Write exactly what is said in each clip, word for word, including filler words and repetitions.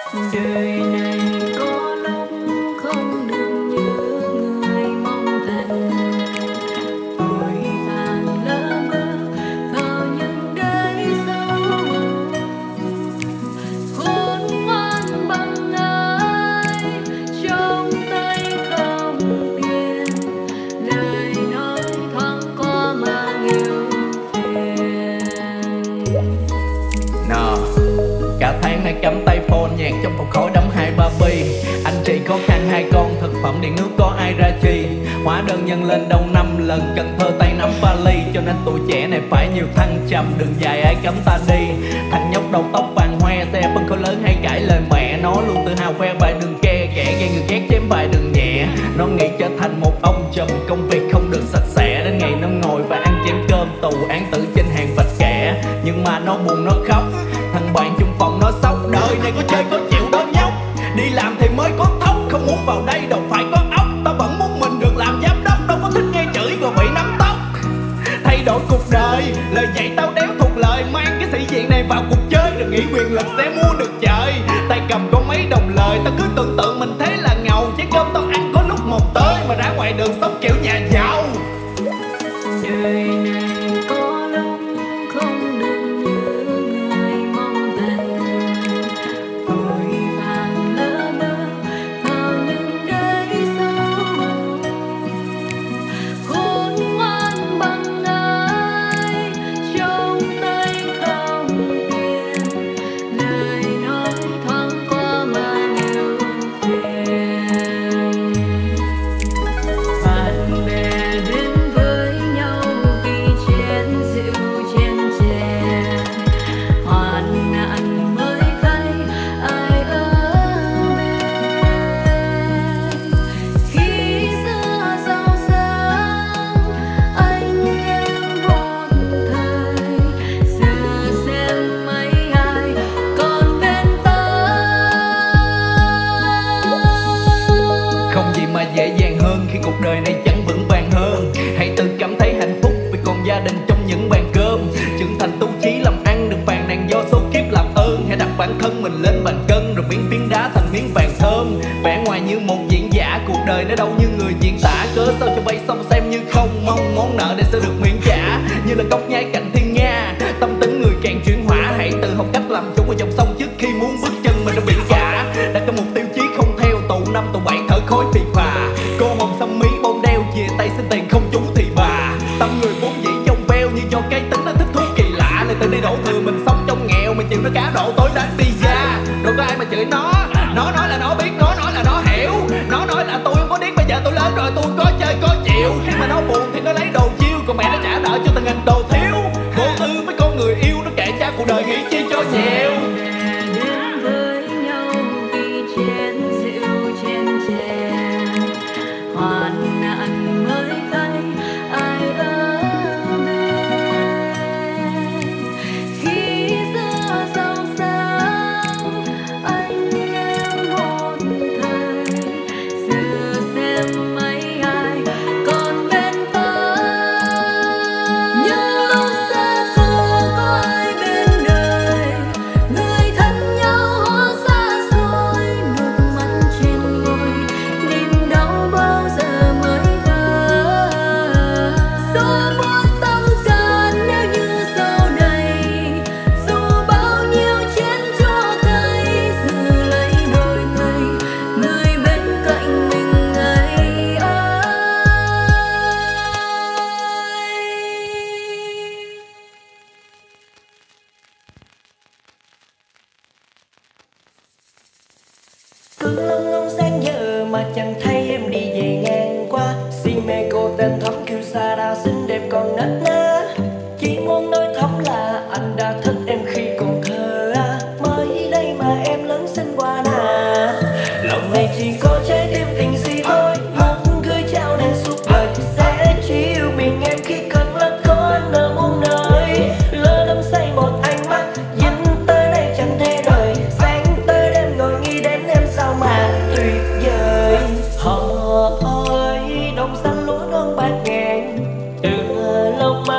Đời này có lúc không được như người mong thành, vội vàng lỡ mơ vào những đêm sâu, khôn ngoan bằng ai trong tay không tiền, lời nói thoáng qua mang yêu phiền. Nè, cả tháng nay cắm tay phone nhạc trong phòng khói đắm hai ba bi. Anh chị khó khăn hai con, thực phẩm điện nước có ai ra chi. Hóa đơn nhân lên đâu năm lần, Cần Thơ tay nắm vali. Cho nên tuổi trẻ này phải nhiều thăng trầm, đường dài ai cấm ta đi. Thằng nhóc đầu tóc vàng hoe, xe phân khối lớn hay cãi lời mẹ. Nó luôn tự hào khoe bài đường ke, kẻ gây người ghét chém bài đường nhẹ. Nó nghĩ trở thành một ông trùm, công việc không được sạch sẽ. Đến ngày nó ngồi và ăn chén cơm tù, án tử trên hàng vạch kẻ. Nhưng mà nó buồn nó khóc, thằng bạn chung phòng nó sốc. Đời này có chơi có chịu đó nhóc, đi làm thì mới có thóc. Không muốn vào đây đâu phải có ốc, tao vẫn muốn mình được làm giám đốc. Đâu có thích nghe chửi rồi bị nắm tóc. Thay đổi cuộc đời, lời dạy tao đéo thuộc lời. Mang cái sĩ diện này vào cuộc chơi, đừng nghĩ quyền lực sẽ mua được trời. Tay cầm có mấy đồng lời, tao cứ tưởng tượng mình thế là ngầu. Chén cơm tao ăn có lúc một tới, mà ra ngoài đường sống kiểu nhà giàu. Đời này có lúc không được như người mong thành, vội vàng lỡ mơ vào những đêm sâu, khôn ngoan bằng ai trong tay không tiền, lời nói thoáng qua mang yêu phiền. Bạn bè đến với nhau vì chén rượu chén chè, hoạn nạn mới thấy ai ở bên. Khi xưa giàu sang anh em một thời, giờ xem mấy ai còn bên ta. Không gì mà dễ dàng hơn khi cuộc đời này chẳng vững vàng hơn. Hãy tự cảm thấy hạnh phúc vì còn gia đình trong những bàn cơm. Trưởng thành tu chí làm ăn, đừng phàn nàn do số kiếp làm ơn. Hãy đặt bản thân mình lên bàn cân, rồi biến phiến đá thành miếng vàng thơm. Vẻ ngoài như một diễn giả, cuộc đời nó đâu như người diễn tả. Cớ sao cho bay xong xem như không, mong món nợ để sẽ được miễn trả. Như là cốc nhái cạnh thiên nga, tâm tính người càng chuyển hỏa. Hãy tự học cách làm chủ ở dòng sông trước khi muốn bước chân mình ra biển cả. Đặt ra mục tiêu chí không theo tụ năm tụ bảy thở khói phì phà. Cô hồng xăm mí bông đeo, chia tay xin tiền không trúng thì bà. Tâm người vốn dĩ trong veo, như do cái tính nó thích thú kỳ lạ. Lại tự đi đổ thừa mình sống trong nghèo, mình chịu nó cá độ tối đánh pizza. Đâu có ai mà chửi nó, nó nói là nó biết, nó nói là nó hiểu. Nó nói là tôi không có điếc, bây giờ tôi lớn rồi tôi có chơi có chịu. Khi mà nó buồn thì nó lấy đồ chiêu, còn mẹ nó trả nợ cho từng nghìn đồ thiếu. Vô tư với con người yêu, nó kệ cha cuộc đời nghĩ chi cho nhiều. Đến với nhau vì chén rượu chén chè, hoạn nạn mới thấy ai ở bên. Khi xưa giàu sang anh em một thời, giờ xem mấy ai còn bên ta. Nhưng lúc xa xưa có ai bên đời, người thân nhau hóa xa xôi. Nước mắt trên môi, niềm đau bao giờ mới vơi. Gió buốt tâm can nếu như sau này, dù bao nhiêu chén chua cay, giờ lấy đôi tay người bên cạnh mình ngày ấy. Cứ lông ngông sáng giờ mà chẳng thấy em đi về ngang qua. Si mê cô tên thắm kêu xa đào xinh đẹp còn nết na. Chỉ muốn nói thắm là anh đã thích em khi còn thơ à. Mới đây mà em lớn xinh quá nà. Lòng này chỉ có trái tim tình si thôi, muốn gửi trao nên suốt đời sẽ chỉ yêu mình em khi cần là có anh ở muôn nơi. Lỡ đắm say một ánh mắt, dính tới đây chẳng thể rời. Sáng tới đêm ngồi nghĩ đến em sao mà tuyệt vời. Họ ơi đồng xanh lúa non bạc ngàn, từ lòng mà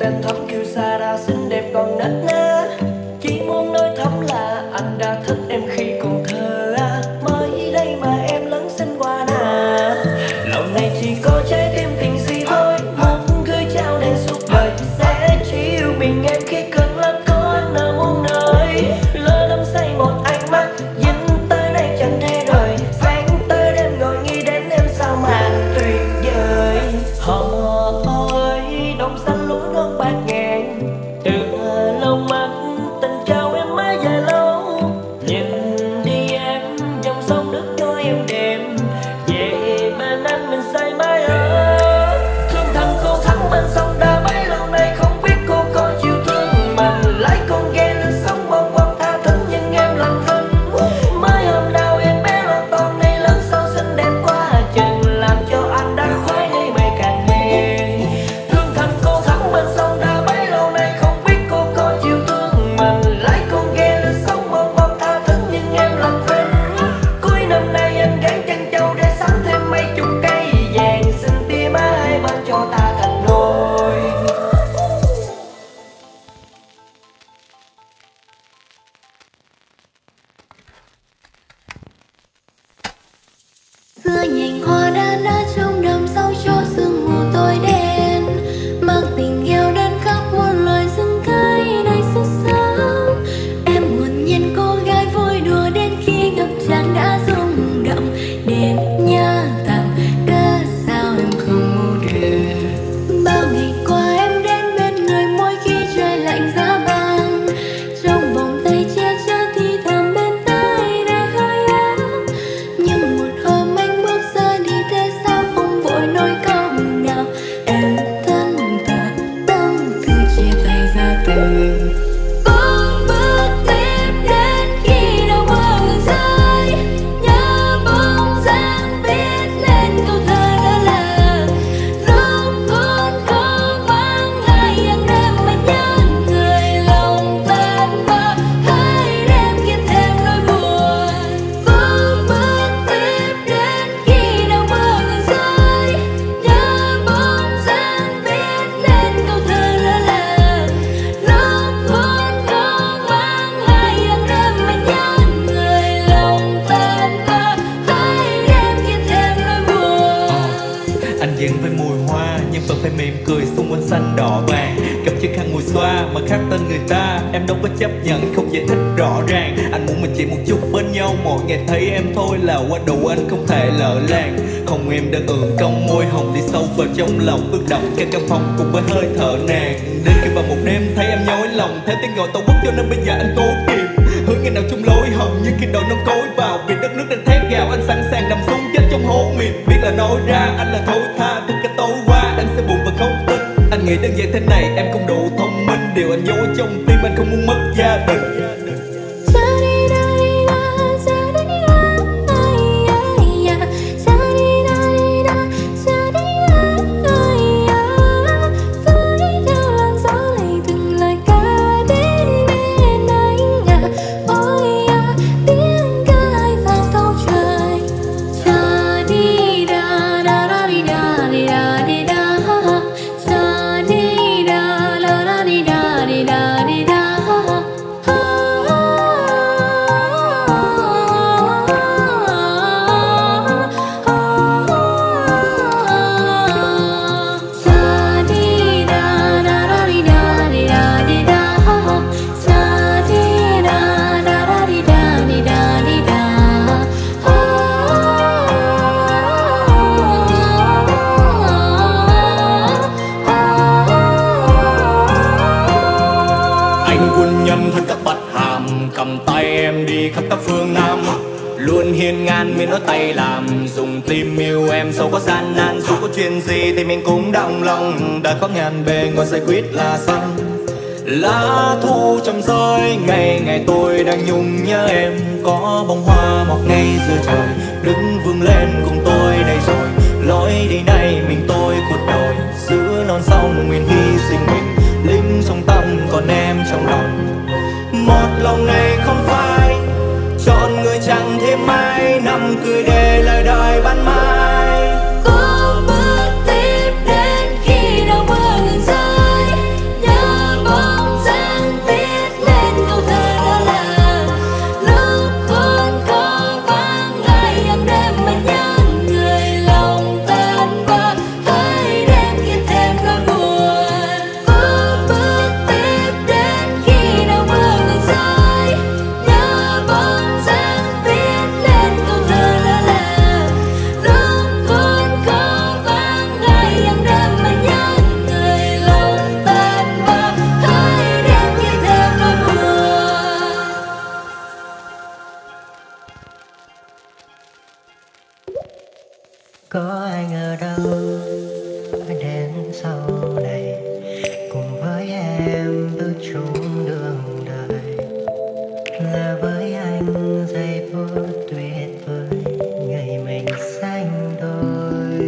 tên thắm kiêu sa ra xinh đẹp còn nết na. Chỉ muốn nói thắm là anh đã thích em khi còn thơ à. Mới đây mà em lớn xinh quá nà. Lòng này chỉ có trái tim tình si thôi, muốn gửi trao đến suốt đời. Sẽ chỉ yêu mình em khi cần là có anh ở muôn nơi. Lỡ đắm say một ánh mắt dính tới đây chẳng thể rời. Sáng tới đêm ngồi nghĩ đến em sao mà tuyệt vời. Họ ơi đồng xanh lúa non bạc ngàn, từ lâu mắt tình trao em mãi dài lâu. Nhìn đi em dòng sông nước trôi em đêm, về bên anh mình say mãi ở. Thương thầm cô thắm bên sông đã bấy lâu nay không biết cô có chịu thương mình. Lái con ghe lên sông bồng bồng tha thức nhưng em lặng thinh. Mới hôm nào em bé lo con này lớn sau xinh đẹp quá chừng, làm cho anh đã khoái ngây mê càng mê. Thương thầm cô thắm bên sông đã bấy lâu nay không biết cô có chịu thương mình. Lái con ghe lên sông bồng bồng tha thức nhưng em lặng thinh. Cuối năm nay anh gán chân châu để sắm thêm mấy chục cây vàng, xin tia má hai bên cho ta thành đôi. Xưa nhành hoa đã nở trong đầm sâu cho sương mù tối đen, mang tình yêu đến khắp muôn loài rừng cây đầy sức sống. Em buồn nhìn cô gái vui đùa đến khi gặp chàng đã rung động. Đêm nhớ tầm cớ sao em không ngủ được. Bao ngày qua em đến bên người mỗi khi trời lạnh giá băng, trong vòng tay che chở thì thầm bên tai để hơi ấm. Nhưng một hôm anh bước ra đi thế sao không vội nói câu nào. Em thân thà tâm cứ chia tay ra từ. Con bước tiếp đến khi đau buồn rơi, nhớ bóng dáng viết lên câu thơ đã lạc. Lúc con có vắng hai hàng đêm mà nhớ người, lòng tan vỡ hai đêm khiến thêm nỗi buồn. Con bước tiếp đến khi đau buồn rơi, nhớ bóng dáng viết lên câu thơ đã lạc. Lúc con có vắng hai hàng đêm mà nhớ người, lòng tan vỡ hai đêm khiến thêm nỗi buồn. Anh vẫn với mùi hoa nhưng vẫn phải mỉm cười xung quanh xanh đỏ vàng. Cầm chiếc khăn mùi xoa mà khác tên người ta, em đâu có chấp nhận không giải thích rõ ràng. Anh muốn mình chỉ một chút bên nhau, mỗi ngày thấy em thôi là quá đủ, anh không thể lỡ làng. Không em đơn ưỡn cong môi hồng đi sâu vào trong lòng, ước động cả căn phòng cùng với hơi thở nàng. Đến khi vào một đêm thấy em nhói lòng, theo tiếng gọi tổ quốc cho nên bây giờ anh cố kìm. Hứa ngày nào chung lối hồng nhưng khi đội non cối vào, vì đất nước đang thét gào anh sẵn sàng nằm xuống chết trong hố mịt. Biết là nói ra anh là thối tha, từ cả tối qua anh sẽ buồn và không tin. Anh nghĩ đơn giản thế này em không đủ thông minh, điều anh giấu ở trong tim anh không muốn mất gia đình. Luôn hiên ngang miên nói tay làm, dùng tim yêu em dẫu có gian nan. Dù có chuyện gì thì mình cũng đồng lòng, đã có ngàn bề ngồi giải quyết là xong. Lá thu trong rơi ngày ngày tôi đang nhung nhớ em, có bông hoa mọc ngay giữa trời, đứng vươn lên cùng tôi đây rồi. Lối đi này mình tôi cuộc đời, giữa non sông nguyện hy sinh mình, lính trong tâm còn em trong lòng. Một lòng này không phải chọn người chẳng thêm mai, nằm cười để lời đời ban mai. Có bước tiếp đến khi đau buồn rơi, chốn đường đời, là với anh giây phút tuyệt vời ngày mình sánh đôi.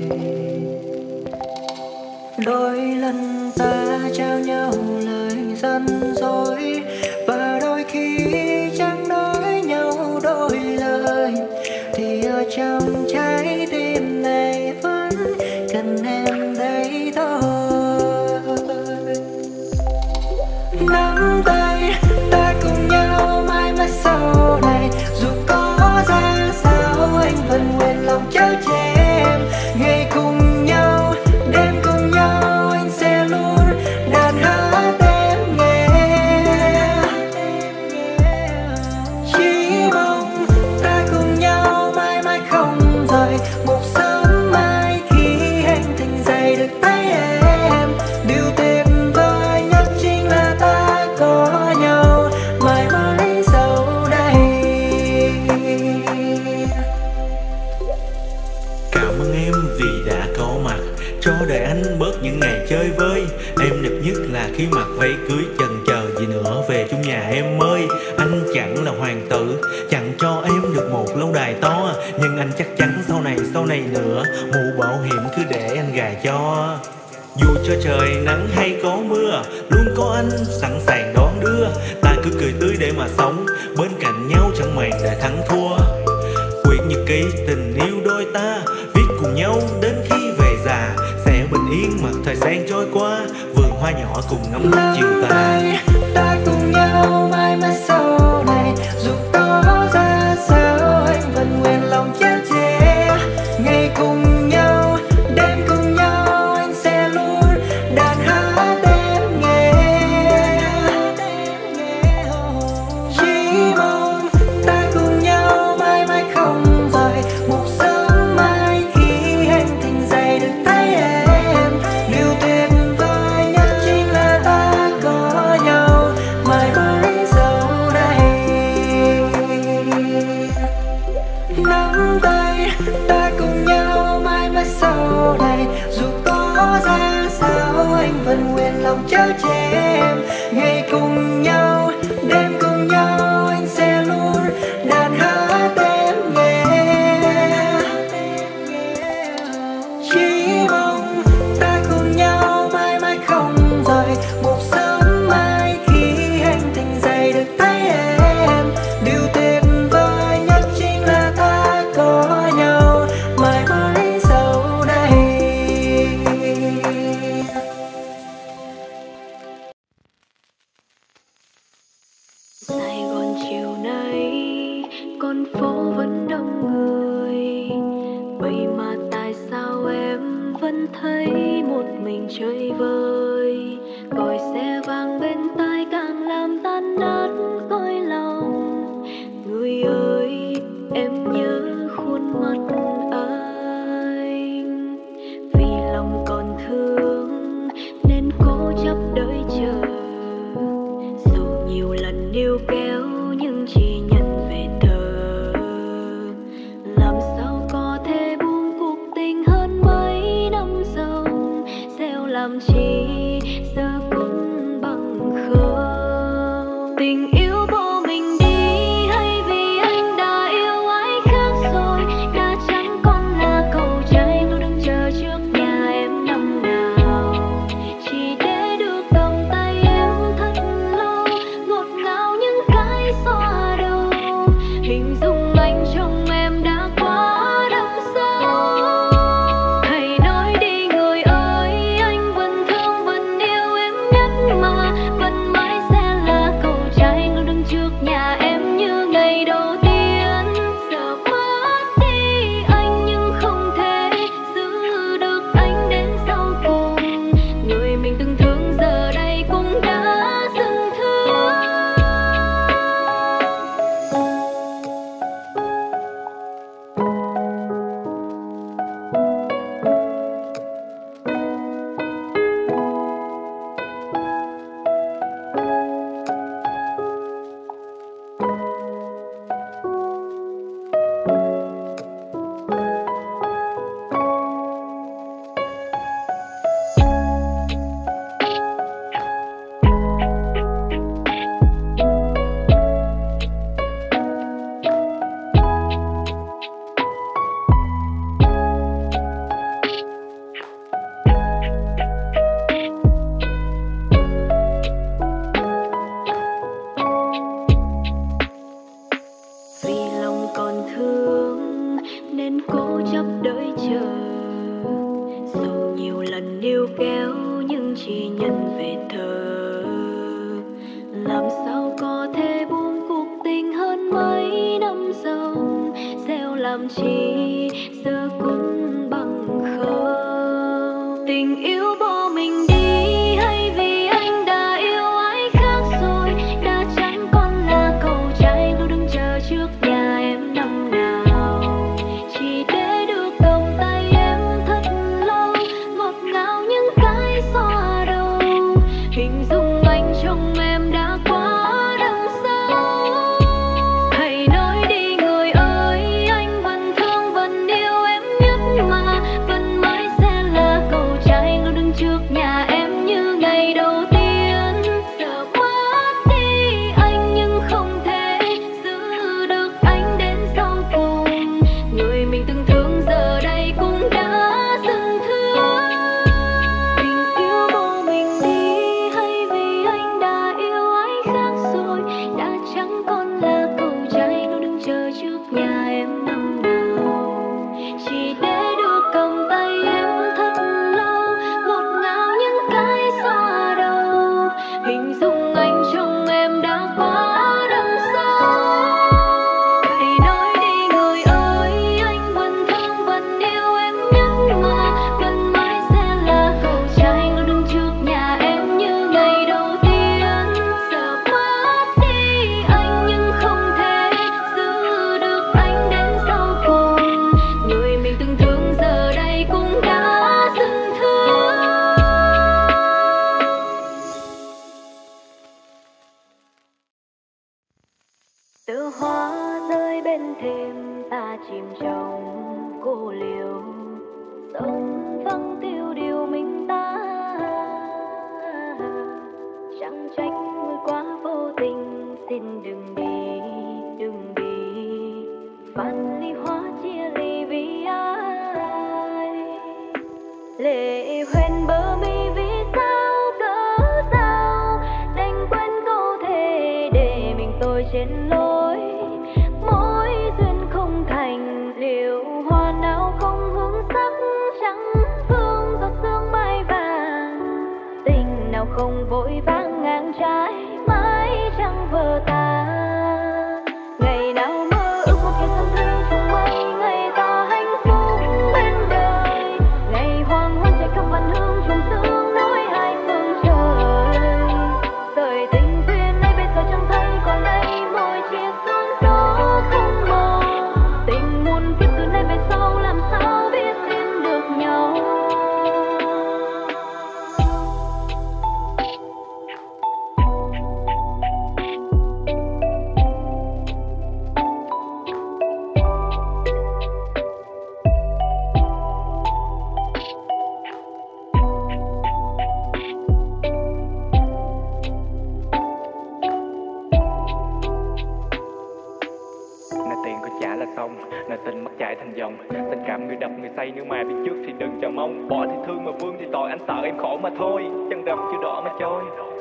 Đôi lần ta trao nhau lời dân dối, và đôi khi chẳng nói nhau đôi lời, thì ở trong trái tim này vẫn cần em đây thôi. Nắm tay ta cùng nhau mãi mãi sau này, dù có ra sao anh vẫn nguyện lòng chở che em. Ngày cùng nhau, đêm cùng nhau, anh sẽ luôn đàn hát em nghe. Chỉ mong ta cùng nhau mãi mãi không rời, một sớm mai khi anh tỉnh dậy được thấy em. Điều tuyệt vời nhất chính là ta có nhau mãi mãi sau đây. Cảm ơn em vì đã có mặt, cho đời anh bớt những ngày chơi vơi. Em đẹp nhất là khi mặc váy cưới, chần chờ gì nữa về chung nhà em ơi. Anh chẳng là hoàng tử, chẳng cho em được một lâu đài to, nhưng anh chắc chắn sau này sau này nữa, mũ bảo hiểm cứ để anh gài cho. Dù cho trời nắng hay có mưa, luôn có anh sẵn sàng đón đưa. Ta cứ cười tươi để mà sống, bên cạnh nhau chẳng màng để thắng thua. Quyển nhật ký tình yêu đôi ta, viết cùng nhau đến khi về già, sẽ bình yên mặc thời gian trôi qua, vườn hoa nhỏ cùng ngắm chiều tà. Ta cùng nhau mãi mãi sau này, dù có ra sao anh vẫn nguyện lòng chở che. Ngày cùng nhau, đêm cùng nhau, anh sẽ luôn đàn hát em nghe. Chỉ mong ta cùng nhau mãi mãi không rời, một sớm mai khi anh tỉnh dậy được thấy em. Điều tuyệt vời nhất chính là ta có nhau mãi mãi sau đây. Nắm tay ta cùng nhau mãi mãi sau này, dù có ra sao anh vẫn nguyện lòng chở che em. Ngày cùng nhau, đêm cùng nhau, anh sẽ luôn đàn hát em nghe. Chỉ mong ta cùng nhau mãi mãi không rời, một sớm mai khi anh tỉnh dậy được thấy em. Điều tuyệt vời nhất chính là ta có nhau mãi mãi sau đây. Sài Gòn chiều nay con phố vẫn đông người, vậy mà tại sao em vẫn thấy một mình chơi vơi. Còi xe vang bên tai càng làm tan nát cõi lòng. Người ơi, em nhớ khuôn mặt anh, vì lòng còn thương nên cố chấp đợi chờ. Dù nhiều lần níu kéo nhưng chỉ nhận về thờ. Làm sao có thể buông cuộc tình hơn mấy năm dòng, gieo làm chi giờ cũng bằng không. Tình yêu bỏ mình đi hay vì anh đã yêu ai khác rồi, đã chẳng còn là cầu trai luôn đứng chờ trước nhà em năm nào, chỉ để được cầm tay em thật lâu, ngọt ngào những cái xóa đầu. làm chi giờ cũng bằng không. Tình yêu bỏ mình đi hay vì anh đã yêu ai khác rồi, đã chẳng còn là cậu trai luôn đứng chờ trước nhà em năm nào, chỉ để được cầm tay em thật lâu, ngọt ngào những cái xoa đầu, hình dung anh trong em đã quá đằng sau. Hãy nói đi người ơi, anh vẫn thương vẫn yêu em nhất mà, vẫn mãi sẽ là cậu trai luôn đứng trước nhà em như ngày đầu tiên. Giờ mất đi anh nhưng không thể giữ được anh đến sau cùng, người mình từng thương giờ đây cũng đã dần thương. Tình yêu bỏ mình đi hay vì anh đã yêu ai khác rồi, đã chẳng còn là cậu trai luôn đứng chờ trước nhà em năm nào, chỉ để được cầm tay em thật lâu, ngọt ngào những cái xoa đầu, hình dung anh trong em đã quá đằng sau. Hãy nói đi người ơi, anh vẫn thương vẫn yêu em nhất mà, vẫn mãi sẽ là cậu trai luôn đứng trước nhà em như ngày đầu tiên. Giờ mất đi anh nhưng không thể giữ được anh đến sau cùng, người mình từng thương giờ đây cũng đã dần thương. Tơ hoa rơi bên thềm ta chìm trong cô liễu, sông vắng tiêu điều mình ta, chẳng trách người quá vô tình, xin đừng đi đừng đi, vạn ly hóa chia ly vì ai. Lệ hoen bờ mi vì sao cớ sao, đành quên câu thề để mình tôi trên lối, mối duyên không thành liệu hoa nào không hướng sắc, trắng phương giọt sương mai vàng, tình nào không vội vàng ngang trái mãi chẳng vỡ tan. Ngày nào mơ ước một ngày xuân thủy chung mây, ngày ta hạnh phúc bên đời, ngày hoàng hôn chạy khắp vạn hương trùng sương nối hai phương trời. Đời tình duyên ấy bây giờ chẳng thấy còn đây, môi chia sớm gió không màu, tình muôn kiếp từ nay về sau làm sao biết tin được nhau. Nợ tiền có trả là xong, nợ tình mất chạy thành dòng, tình cảm người đập người say nếu mà biết trước thì đừng chờ mong, bỏ thì thương mà vương thì tội, anh sợ em khổ mà thôi, chân đầm chưa đỏ mà trôi,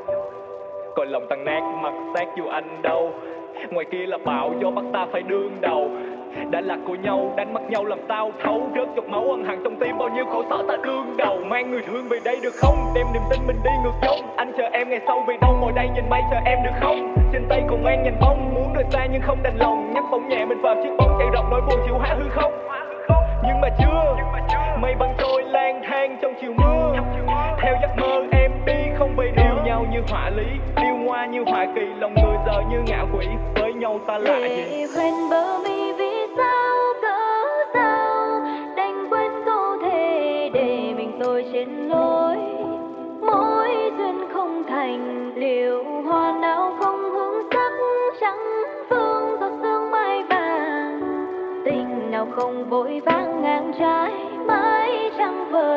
coi lòng tan nát mặt xác dù anh đâu, ngoài kia là bão gió bắt ta phải đương đầu, đã là của nhau đánh mất nhau làm sao thấu, rớt giọt máu ân hận trong tim bao nhiêu khổ sở ta đương đầu, mang người thương về đây được không, đem niềm tin mình đi ngược dòng, anh chờ em ngày sau vì đâu ngồi đây nhìn mây chờ em được không, trên tay còn mang nhành bông muốn rời xa nhưng không đành lòng, nhấp bóng nhẹ mình vào chiếc bóng chạy rộng nỗi buồn chịu hóa hư không, nhưng mà chưa mây băng trôi lang thang trong chiều mưa, theo giấc mơ em đi không về điều nhau như họa lý, điêu ngoa như họa kỳ, lòng người giờ như ngạ quỷ, với nhau ta lạ gì. Lệ hoen bờ mi vì sao cớ sao, đành quên câu thề để mình tôi trên lối, mối duyên không thành liệu hoa nào không hướng sắc, trắng phương giọt sương mai vàng, tình nào không vội vàng ngang trái mãi chẳng vỡ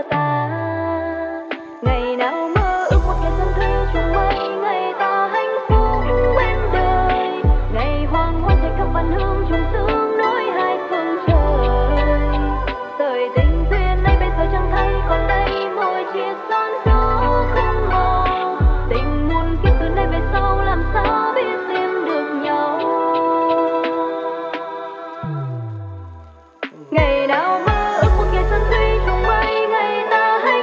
tan. Ngày nào mơ ước một ngày xuân thủy chung mây, ngày ta hạnh phúc bên đời, ngày hoàng hôn chạy khắp vạn hương trùng sương nối hai phương trời. Đời tình duyên ấy bây giờ chẳng thấy còn đây, môi chia son gió không màu, tình muôn kiếp từ nay về sau làm sao biết tìm được nhau. Ngày nào mơ ước một ngày xuân thủy chung mây, ngày ta hãy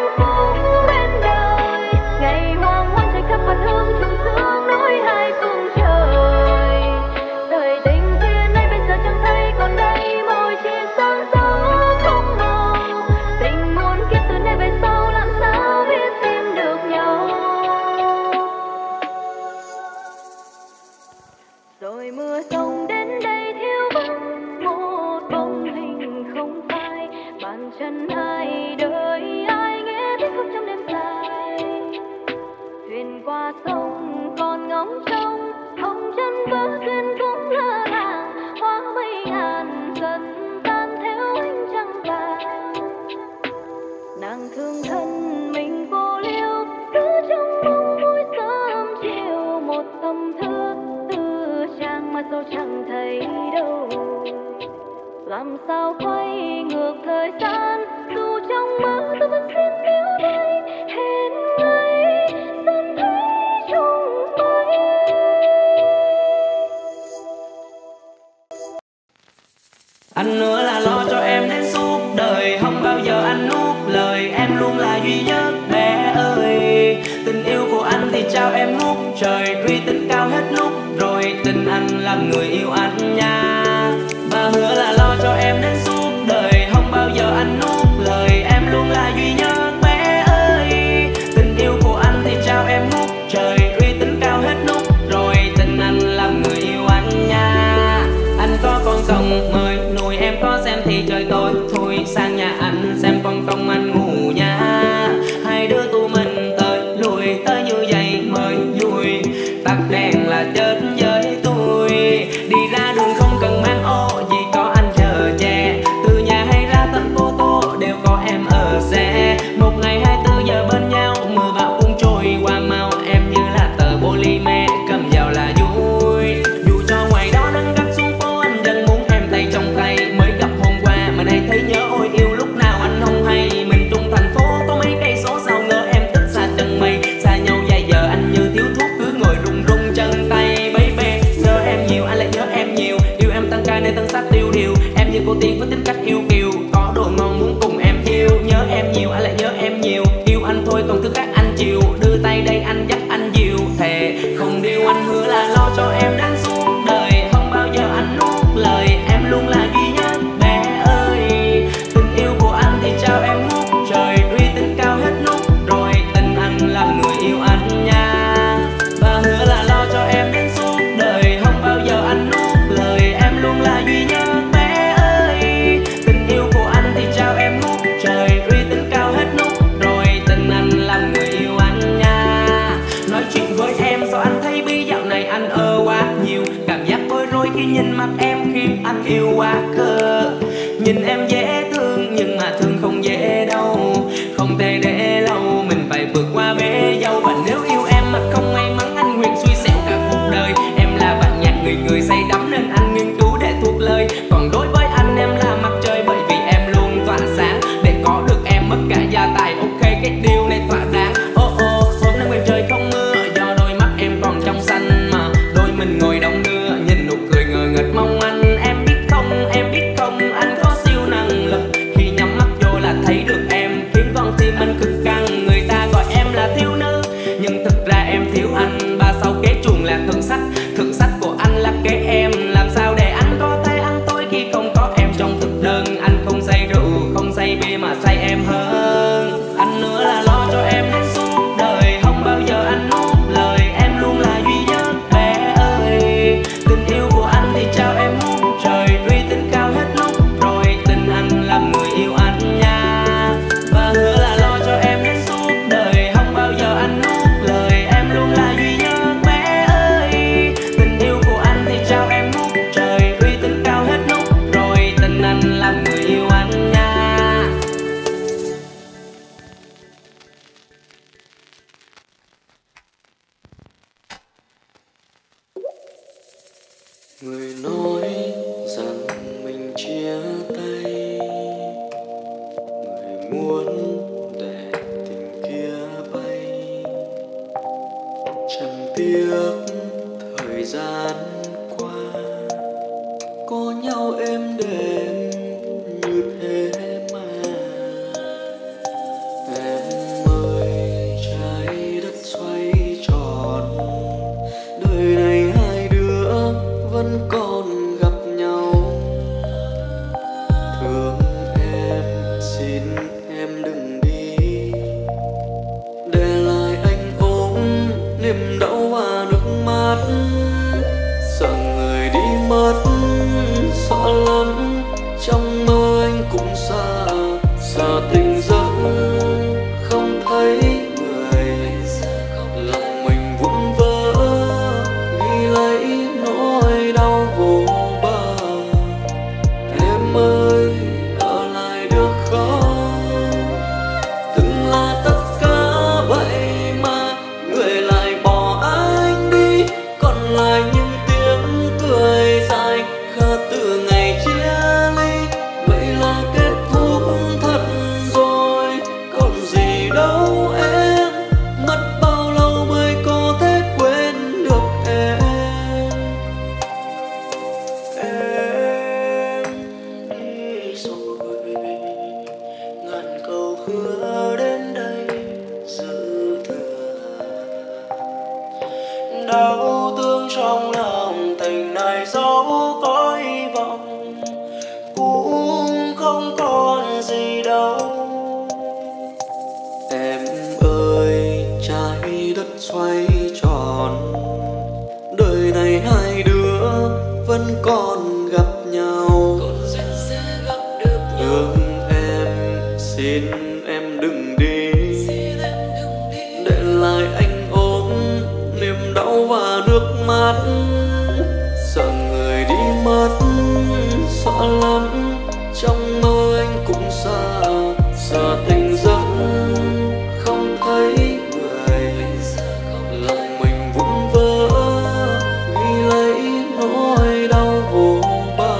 sao chẳng thấy đâu. Làm sao quay ngược thời gian, dù trong mơ tôi vẫn xin níu tay hẹn ngày dần thấy trong mây. Anh nữa là lo cho em đến suốt đời, không bao giờ anh nuốt lời, em luôn là duy nhất bé ơi. Tình yêu của anh thì trao em ngút trời, uy tín cao hết lúc rồi, tình anh làm người yêu anh nha. Và hứa là lo cho em đến suốt đời, không bao giờ anh nuốt lời, em luôn là duy nhất bé ơi. Tình yêu của anh thì trao em ngút trời, uy tín cao hết lúc rồi, tình anh làm người yêu anh nha. Anh có con công mời nuôi em có xem thì trời tối thôi, sang nhà anh xem con công anh ngủ nha. Hai đứa tụi mình tới lùi tới như vậy mới vui, tắt đèn là chết với tôi. Đi ra đường không cần mang ô, chỉ có anh chờ che, từ nhà hay ra tận Cô Tô đều có em ở xe. Một ngày hai mươi bốn giờ bên nhau, mưa bão cũng trôi qua mau, em như là tờ polymer cầm vào là vui. Dù cho ngoài đó nắng gắt xuống phố, anh vẫn muốn em tay trong tay. Mới gặp hôm qua mà nay thấy nhớ ôi yêu, lúc nào anh không hay. Mình trong thành phố có mấy cây số, sao ngờ em thích xa chân mây. Xa nhau vài giờ anh như thiếu thuốc, cứ ngồi run run chân tay. Baby nhớ em nhiều, anh lại nhớ em nhiều, yêu em tăng ca nên thân xác tiêu điều. Em như cô tiên với tính cách yêu kiều, có đồ ngon muốn cùng em yêu. Nhớ em nhiều, anh lại nhớ em nhiều, yêu anh thôi còn thứ khác anh chịu. Đưa tay đây anh dắt anh dìu, thề không điều anh hứa là lo cho em đến suốt đời, không bao giờ anh nuốt lời, em luôn là duy nhất bé ơi. Tình yêu của anh thì trao em ngút trời, uy tín cao hết lúc rồi, tình anh làm người yêu anh nha. Và hứa là lo cho em đến suốt đời, không bao giờ anh nuốt lời, em luôn là duy nhất bé ơi. Tình yêu của anh thì trao em ngút trời, uy tín cao hết lúc rồi, tình anh làm người yêu anh nha. Nói chuyện với em sao anh thấy bí dạo này anh ơ quá nhiều, cảm giác bối rối khi nhìn mặt em khiến anh yêu quá cơ. Nhìn em dễ thương nhưng mà thương không dễ đâu, không thể để lâu mình phải vượt qua bể dâu. Và nếu yêu em mà không may mắn, anh nguyện xui xẻo cả cuộc đời. Em là bạn nhạc người người say đắm nên anh nghiên cứu để thuộc lời, còn đối với anh em là mặt trời, bởi vì em luôn tỏa sáng. Để có được em mất cả gia tài, ok cái điều này thỏa đáng. Ô ô hôm nay ngoài trời không mưa, do đôi mắt em còn trong xanh mà đôi mình ngồi đông đưa, nhìn nụ cười ngờ nghệch mong anh. Em biết không, em biết không, anh có siêu năng lực, khi nhắm mắt vô là thấy được em, khiến con tim anh cực căng. Người ta gọi em là thiếu nữ nhưng thực ra em thiếu anh. Ba sau kế chuồng là thượng sách, thượng sách của anh là kế em. Làm sao để anh có thể ăn tối khi không có em trong thực đơn. Anh không say rượu, không say bia mà say em hơn. Anh nữa là lo cho em đến suốt đời, không bao giờ anh nuốt lời, em luôn là duy nhất bé ơi. Tình yêu của anh thì trao em ngút trời, uy tín cao hết lúc rồi, tình anh làm người yêu anh nha. Và hứa là lo cho em đến suốt đời, không bao giờ anh nuốt lời, em luôn là duy nhất bé ơi. Tình yêu của anh thì trao em ngút trời, uy tín cao hết lúc rồi, tình anh làm người yêu anh nha. Người nói rằng mình chia tay, người muốn để tình kia bay, chẳng tiếc thời gian qua có nhau êm đềm như thế mà. Em ơi trái đất xoay tròn, đời này hai đứa vẫn còn gặp nhau. Thương em, xin em đừng đi, để lại anh ôm niềm đau và nước mắt. Sợ người đi mất, sợ lắm, trong mơ anh cũng xa, sợ tình giấc không thấy người. Lòng mình vụn vỡ, ghi lấy nỗi đau vô bờ. Em ơi ở lại được không, từng là tất cả vậy mà người lại bỏ anh đi, còn lại những tiếng cười đau thương trong lòng, tình này dẫu có hy vọng cũng không còn gì đâu. Em ơi, trái đất xoay tròn, đời này hai đứa vẫn còn gặp nhau. Thương em, xin em đừng đi, để lại anh ôm niềm đau và nước mắt. Sợ người đi mất, sợ lắm, trong mơ anh cũng sợ. Sợ tình giấc không thấy người, lòng mình vụn vỡ, ghi lấy nỗi đau vô bờ.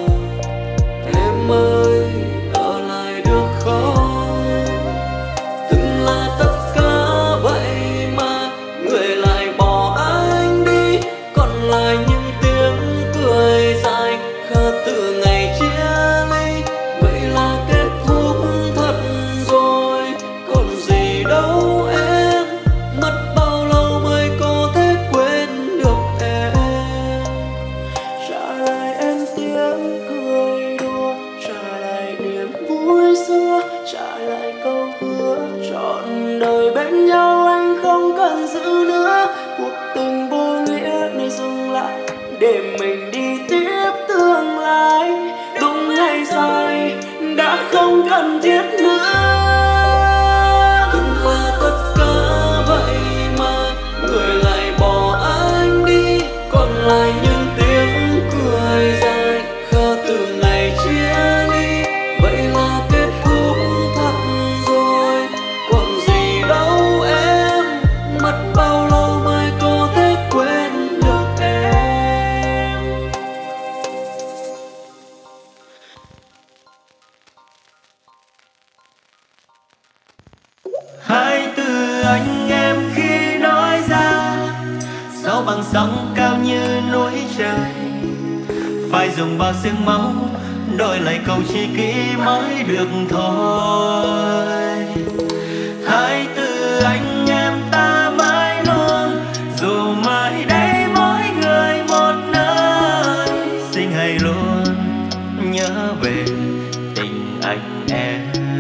Em ơi, ở lại được không? Từng là tất cả vậy mà người lại bỏ anh đi, còn lại những tiếng cười dài khờ từ ngày chia ly. Vậy là kết thúc thật rồi, còn gì đâu em. Mất bao lâu mới có thể quên được em. Trả lại em tiếng cười đùa, trả lại niềm vui xưa, trả lại câu hứa trọn đời bên nhau. Anh không cần giữ nữa, cuộc tình vô nghĩa này dừng lại, để mình đi tiếp tương lai. Đúng hay sai đã không cần thiết nữa. Từng là tất cả vậy mà người lại bỏ anh đi, còn lại những tiếng cười dài khờ từ ngày chia ly. Vậy là kết thúc thật rồi, còn gì đâu em. Mất bao lâu mới có thể quên được em. Hai từ anh em khi nói ra, sâu bằng sóng cao như núi trời. Phải dùng bao sương máu đổi lại câu chi kỷ mới được thôi. Hai từ anh em ta mãi luôn, dù mai đây mỗi người một nơi. Xin hãy luôn nhớ về tình anh em.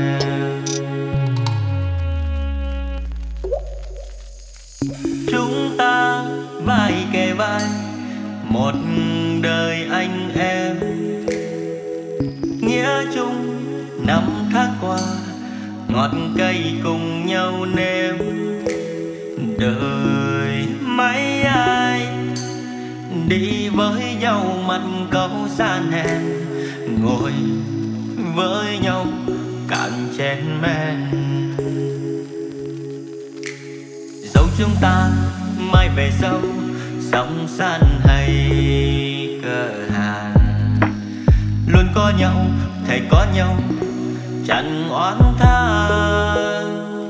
Chúng ta vai kề vai, một đời anh em. Nghĩa chung năm tháng qua, ngọt cay cùng nhau nếm. Đời mấy ai đi với nhau mặt câu san hẹn, ngồi với nhau cạn chén men. Dẫu chúng ta mai về sau, sóng san hay cờ hàn, luôn có nhau, thầy có nhau, chẳng oán than.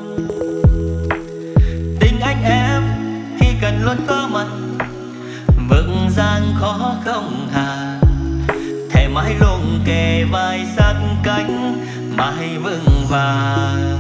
Tình anh em khi cần luôn có mặt, vững gian khó không hà. Thề mãi luôn kề vai sát cánh, mãi vững vàng.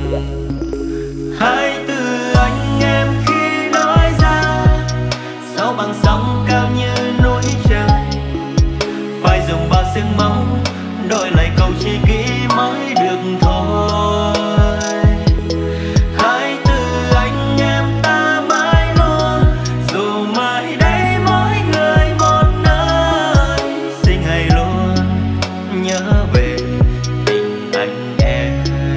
Hai từ anh em khi nói ra, sâu bằng sóng cao như núi trời. Phải dùng bao sương máu đổi lại câu chi kỷ mới được thôi. Hai từ anh em ta mãi luôn, dù mai đây mỗi người một nơi. Xin hãy luôn nhớ về tình anh em.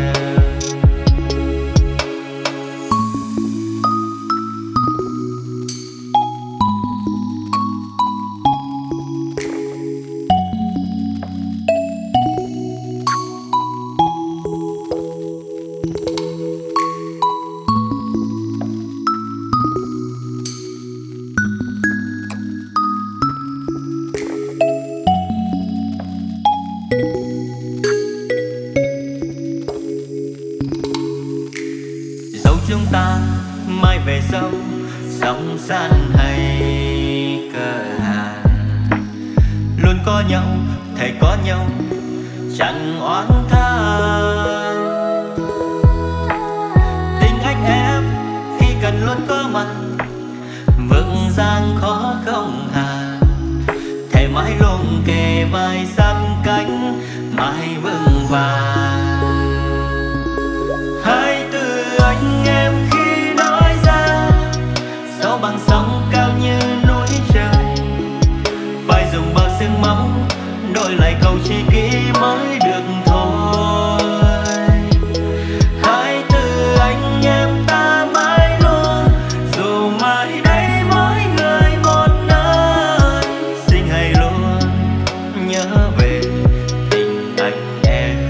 Chúng ta mai về sau, sóng san hay cờ hàn, luôn có nhau, thầy có nhau, chẳng oán than. Tình anh em khi cần luôn có mặt, vững gian khó không hà, thề mãi luôn kề vai sát cánh mãi vững vàng. Hai từ anh em khi nói ra sao bằng sóng cao như núi trời, phải dùng bao sương máu đổi lại câu chi kỷ mới được thôi. Hai từ anh em ta mãi luôn, dù mãi đây mỗi người một nơi, xin hãy luôn nhớ về tình anh em.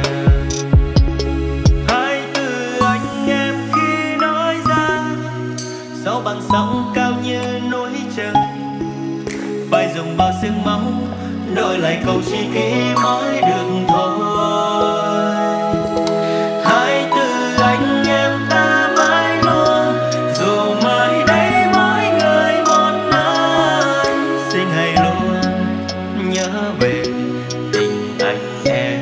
Hai từ anh em khi nói ra sao bằng sóng cao như núi trời, phải dùng bao sương máu đổi lại câu chi kỷ mới được thôi. Hai từ anh em ta mãi luôn, dù mãi đây mỗi người một nơi, xin hãy luôn nhớ về tình anh em.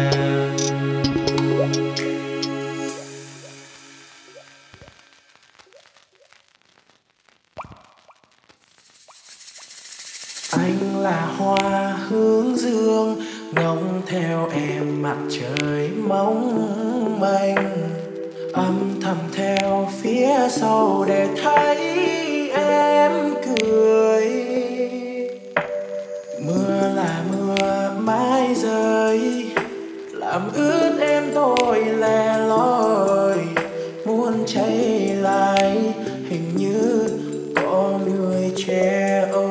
Anh là hoa hướng dương ngóng theo em mặt trời mong manh, âm thầm theo phía sau để thấy em cười. Mưa là mưa mãi rơi làm ướt em tôi lẻ loi, muốn cháy lại hình như có người che ô.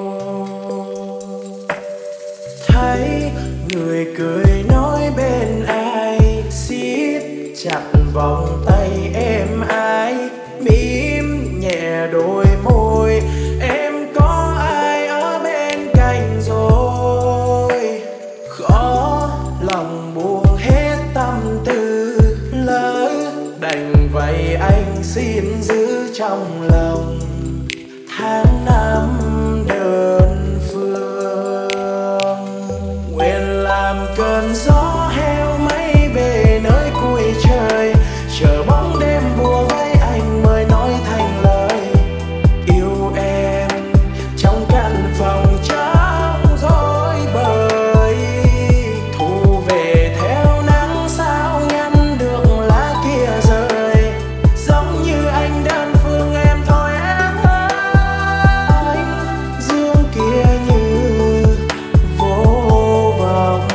Thấy người cười nói bên ai, siết chặt vòng tay em ai, mím nhẹ đôi môi em có ai ở bên cạnh rồi. Khó lòng buông hết tâm tư, lỡ đành vậy anh xin giữ trong lòng tháng năm đơn phương. Nguyện làm cơn gió heo máy về nơi cuối trời, chờ bóng đêm bùa vây anh mới nói thành lời yêu em trong căn phòng trắng rối bời. Thu về theo nắng sao ngăn được lá kia rơi, giống như anh đơn phương em thôi em ơi. Dương kia như vô vọng.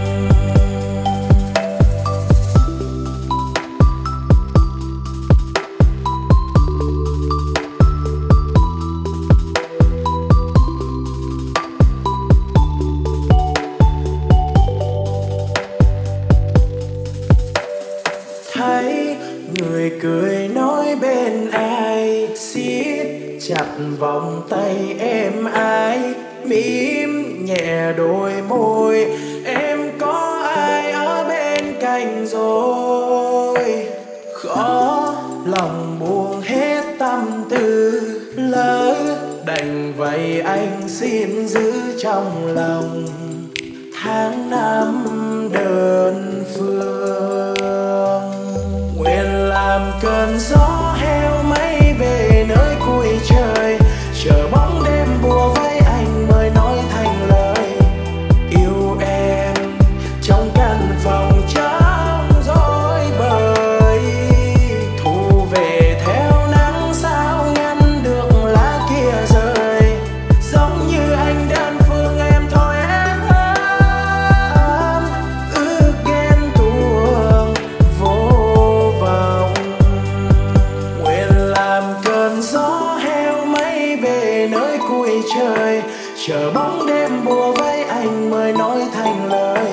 Thấy người cười nói bên ai, siết chặt vòng tay em ai, mím nhẹ đôi môi em có ai ở bên cạnh rồi. Khó lòng buông hết tâm tư, lỡ đành vậy anh xin giữ trong lòng tháng năm đơn phương. Nguyện làm cơn gió heo máy về nơi cuối trời, chờ bóng đêm bùa vây anh mới nói thành lời yêu em trong căn phòng trắng rối bời. Thu về theo nắng sao ngăn được lá kia rơi, giống như anh đơn phương em thôi em ơi. Ước ghen tuông vô vọng. Nguyện làm cơn gió heo máy về nơi cuối trời, chờ bóng đêm bùa vây anh mới nói thành lời